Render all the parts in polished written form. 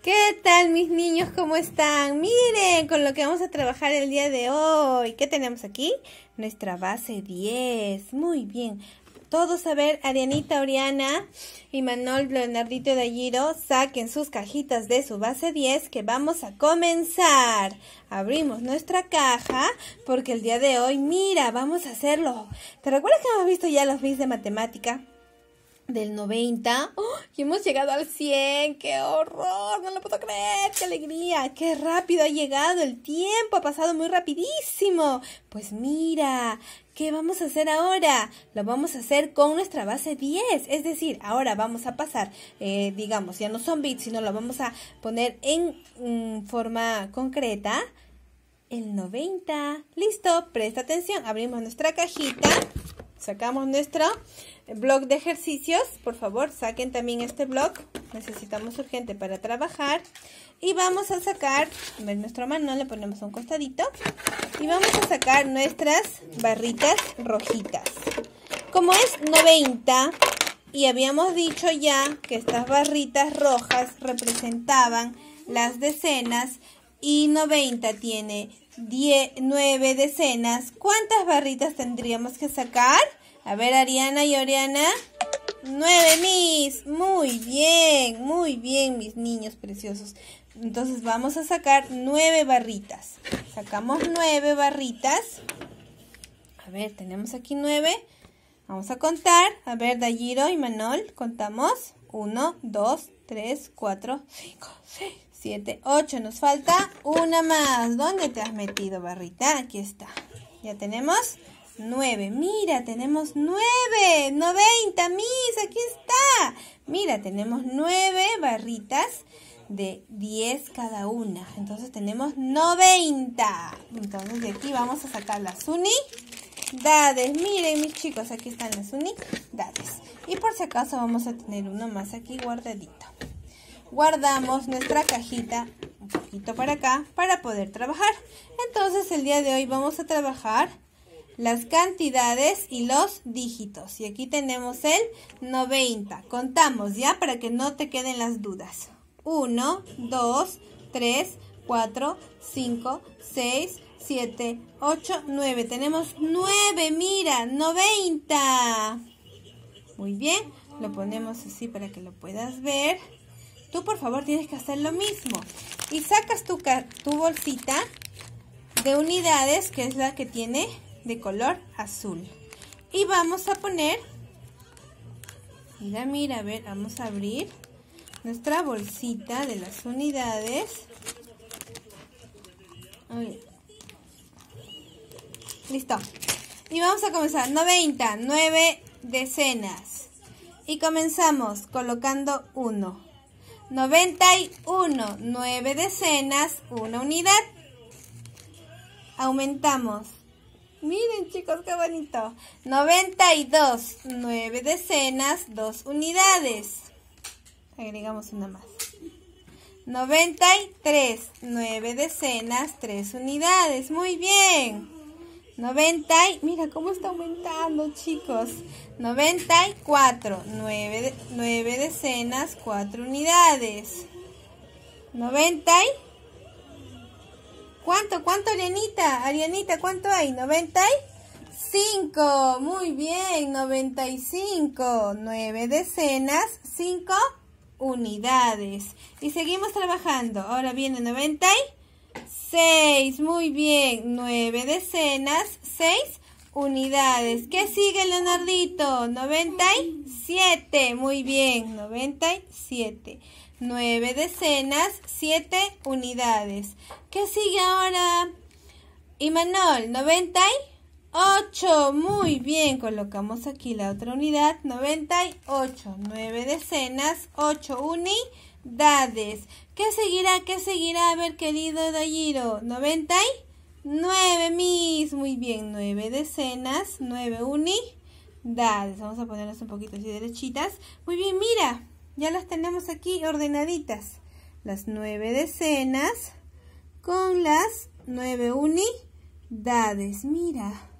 ¿Qué tal, mis niños? ¿Cómo están? Miren con lo que vamos a trabajar el día de hoy. ¿Qué tenemos aquí? Nuestra base 10. Muy bien. Todos a ver, Arianita, Oriana, Imanol, Leonardito y Dayiro, saquen sus cajitas de su base 10 que vamos a comenzar. Abrimos nuestra caja porque el día de hoy, mira, vamos a hacerlo. ¿Te recuerdas que hemos visto ya los bits de matemática? Del 90, y hemos llegado al 100, ¡qué horror! No lo puedo creer, ¡qué alegría! ¡Qué rápido ha llegado el tiempo! Ha pasado muy rapidísimo. Pues mira, ¿qué vamos a hacer ahora? Lo vamos a hacer con nuestra base 10, es decir, ahora vamos a pasar, digamos, ya no son bits, sino lo vamos a poner en forma concreta, el 90. Listo, presta atención, abrimos nuestra cajita, sacamos nuestro blog de ejercicios. Por favor, saquen también este blog, necesitamos urgente para trabajar. Y vamos a sacar, a ver, nuestro manual le ponemos a un costadito y vamos a sacar nuestras barritas rojitas. Como es 90 y habíamos dicho ya que estas barritas rojas representaban las decenas y 90 tiene 9 decenas, ¿cuántas barritas tendríamos que sacar? A ver, Ariana y Oriana. 9, mis. Muy bien, mis niños preciosos. Entonces vamos a sacar 9 barritas. Sacamos 9 barritas. A ver, tenemos aquí 9. Vamos a contar. A ver, Dayiro y Manol, contamos. 1, 2, 3, 4, 5, 6, 7, 8. Nos falta una más. ¿Dónde te has metido, barrita? Aquí está. Ya tenemos 9, mira, tenemos 9, 90, mis, aquí está. Mira, tenemos 9 barritas de 10 cada una. Entonces tenemos 90. Entonces de aquí vamos a sacar las unidades. Miren, mis chicos, aquí están las unidades. Y por si acaso vamos a tener uno más aquí guardadito. Guardamos nuestra cajita un poquito para acá para poder trabajar. Entonces el día de hoy vamos a trabajar las cantidades y los dígitos. Y aquí tenemos el 90. Contamos ya para que no te queden las dudas. 1, 2, 3, 4, 5, 6, 7, 8, 9. Tenemos 9, mira, 90. Muy bien, lo ponemos así para que lo puedas ver. Tú, por favor, tienes que hacer lo mismo. Y sacas tu bolsita de unidades, que es la que tiene de color azul. Y vamos a poner, mira, a ver, vamos a abrir nuestra bolsita de las unidades. Listo. Y vamos a comenzar. 90, 9 decenas. Y comenzamos colocando 1. 91, 9 decenas, 1 unidad. Aumentamos. Miren, chicos, qué bonito. 92, 9 decenas, 2 unidades. Agregamos una más. 93, 9 decenas, 3 unidades. Muy bien. Mira cómo está aumentando, chicos. 94, 9 decenas, 4 unidades. 90. ¿Cuánto, Arianita? Arianita, ¿cuánto hay? 95. Muy bien, 95. 9 decenas, 5 unidades. Y seguimos trabajando. Ahora viene 96. Muy bien, 9 decenas, 6 unidades. ¿Qué sigue, Leonardito? 97. Muy bien, 97. 9 decenas, 7 unidades. ¿Qué sigue ahora? Imanol, 98. Muy bien, colocamos aquí la otra unidad. 98. 9 decenas, 8 unidades. ¿Qué seguirá? ¿Qué seguirá? A ver, querido Dayiro. 99, mis. Muy bien, 9 decenas, 9 unidades. Vamos a ponerlas un poquito así derechitas. Muy bien, mira. Ya las tenemos aquí ordenaditas. Las 9 decenas con las 9 unidades. Mira.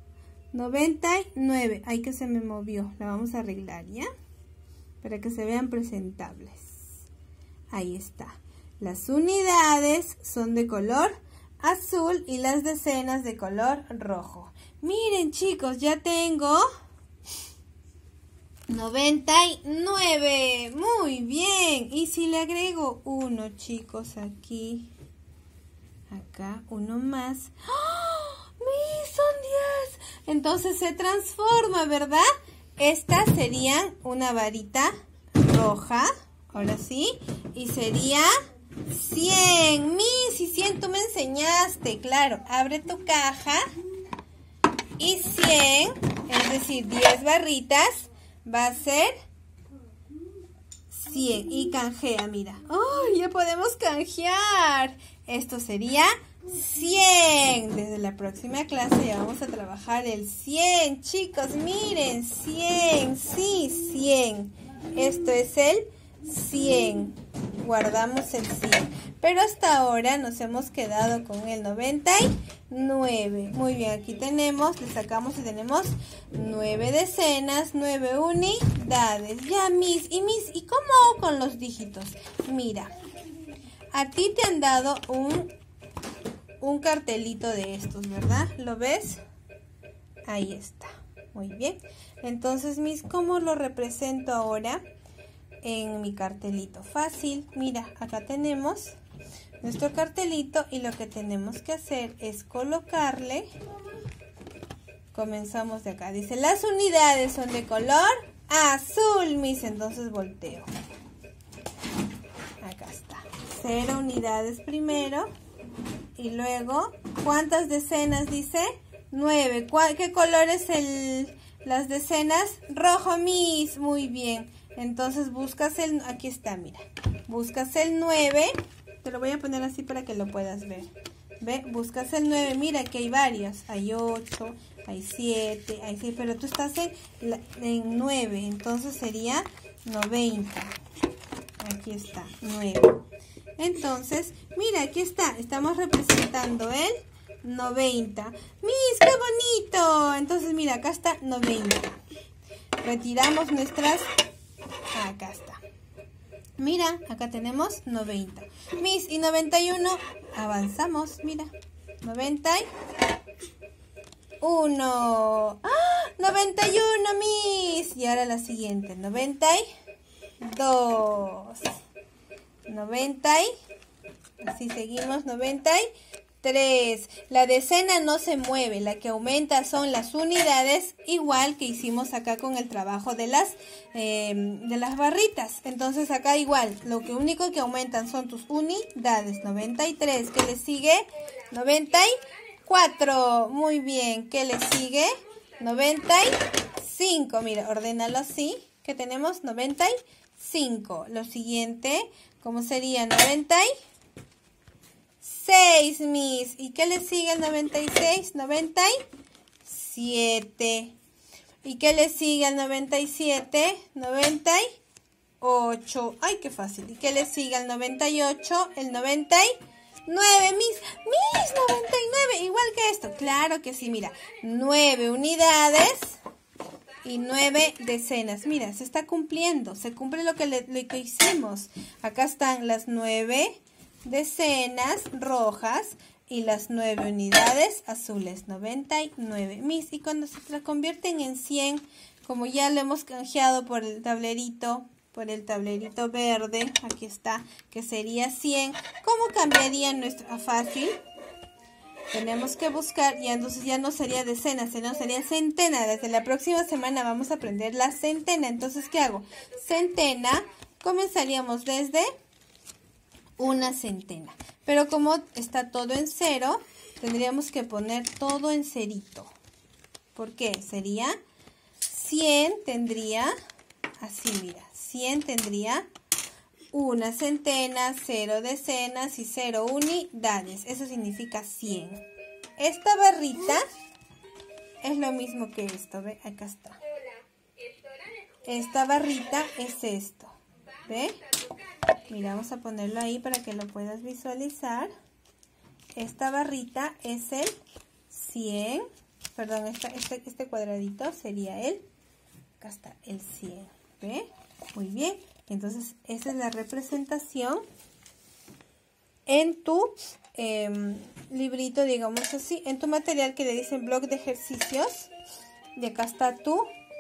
99. Ay, que se me movió. La vamos a arreglar, ¿ya? Para que se vean presentables. Ahí está. Las unidades son de color azul y las decenas de color rojo. Miren, chicos, ya tengo 99. Muy bien. Y si le agrego uno, chicos, aquí, acá, uno más. ¡Oh! Son 10. Entonces se transforma, ¿verdad? Estas serían una varita roja. Ahora sí. Y sería 100. Y 100 tú me enseñaste. Claro, abre tu caja. Y 100, es decir, 10 barritas, va a ser 100. Y canjea, mira. ¡Oh! Ya podemos canjear. Esto sería 100. Desde la próxima clase ya vamos a trabajar el 100. Chicos, miren, 100. Sí, 100. Esto es el 100. Guardamos el 100. Pero hasta ahora nos hemos quedado con el 99. Muy bien, aquí tenemos, le sacamos y tenemos 9 decenas, 9 unidades. Ya, Miss, ¿y cómo hago con los dígitos? Mira, a ti te han dado un cartelito de estos, ¿verdad? ¿Lo ves? Ahí está. Muy bien. Entonces, Miss, ¿cómo lo represento ahora en mi cartelito? Fácil. Mira, acá tenemos nuestro cartelito y lo que tenemos que hacer es colocarle. Comenzamos de acá. Dice, las unidades son de color azul, Miss. Entonces volteo. Acá está. 0 unidades primero. Y luego, ¿cuántas decenas dice? 9. ¿Qué color es las decenas? Rojo, Miss. Muy bien. Entonces buscas aquí está, mira. Buscas el 9. Te lo voy a poner así para que lo puedas ver. ¿Ve? Buscas el 9. Mira que hay varios. Hay 8, hay 7, hay 6. Pero tú estás en 9. Entonces sería 90. Aquí está, 9. Entonces, mira, aquí está. Estamos representando el 90. ¡Mis, qué bonito! Entonces, mira, acá está 90. Retiramos nuestras... Acá está. Mira, acá tenemos 90. Miss, y 91, avanzamos, mira. 91. ¡Ah! 91, Miss. Y ahora la siguiente, 92. 90. Así seguimos, 93. La decena no se mueve, la que aumenta son las unidades, igual que hicimos acá con el trabajo de las barritas. Entonces acá igual, lo único que aumentan son tus unidades. 93, ¿qué le sigue? 94, muy bien, ¿qué le sigue? 95, mira, ordénalo así, que tenemos 95. Lo siguiente, ¿cómo sería? 96, Miss. ¿Y qué le sigue al 96? 97. ¿Y qué le sigue al 97? 98. ¡Ay, qué fácil! ¿Y qué le sigue al 98? El 99, Miss. Miss, 99. Igual que esto. Claro que sí, mira. 9 unidades y 9 decenas. Mira, se está cumpliendo. Se cumple lo que hicimos. Acá están las 9 decenas rojas y las 9 unidades azules. 99. Miss, y cuando se convierten en 100, como ya lo hemos canjeado por el tablerito verde, aquí está, que sería 100, ¿cómo cambiaría nuestra fácil? Tenemos que buscar, y entonces ya no sería decena, sino sería centena. Desde la próxima semana vamos a aprender la centena. Entonces, ¿qué hago? Centena, comenzaríamos desde una centena. Pero como está todo en 0, tendríamos que poner todo en cerito. ¿Por qué? Sería 100 tendría, así mira, 100 tendría una centena, 0 decenas y 0 unidades. Eso significa 100. Esta barrita es lo mismo que esto, ¿ve? Acá está. Esta barrita es esto, ¿ve? Mira, vamos a ponerlo ahí para que lo puedas visualizar. Esta barrita es el 100. Perdón, este cuadradito sería acá está, el 100. ¿Ve? Muy bien. Entonces, esa es la representación en tu librito, digamos así, en tu material que le dicen blog de ejercicios. Y acá está tu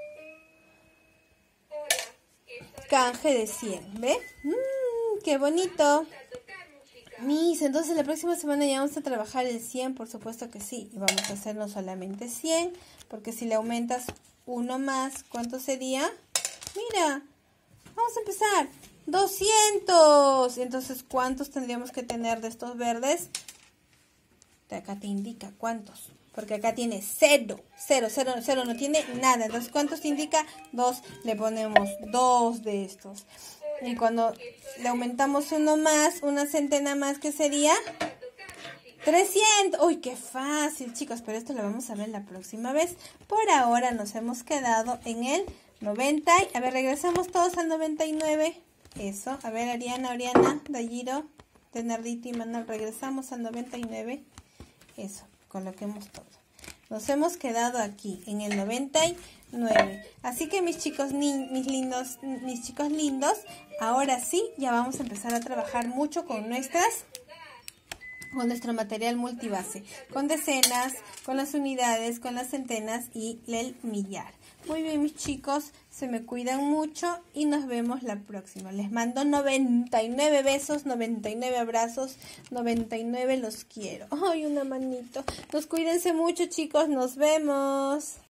canje de 100, ¿ve? ¡Qué bonito! Entonces la próxima semana ya vamos a trabajar el 100, por supuesto que sí. Y vamos a hacer no solamente 100, porque si le aumentas uno más, ¿cuánto sería? Mira, vamos a empezar. 200. Entonces, ¿cuántos tendríamos que tener de estos verdes? Acá te indica cuántos. Porque acá tiene 0, 0, 0, 0, no tiene nada. Entonces, ¿cuántos te indica? 2, le ponemos 2 de estos. Y cuando le aumentamos uno más, una centena más, ¿qué sería? 300. Uy, qué fácil, chicos, pero esto lo vamos a ver la próxima vez. Por ahora nos hemos quedado en el 90. A ver, regresamos todos al 99. Eso. A ver, Oriana, Dayiro, de Nardito y Manuel, regresamos al 99. Eso, coloquemos todo. Nos hemos quedado aquí en el 99. Así que mis chicos mis chicos lindos, ahora sí ya vamos a empezar a trabajar mucho con nuestro material multibase, con decenas, con las unidades, con las centenas y el millar. Muy bien, mis chicos, se me cuidan mucho y nos vemos la próxima. Les mando 99 besos, 99 abrazos, 99 los quiero. Ay, una manito. Cuídense mucho, chicos, nos vemos.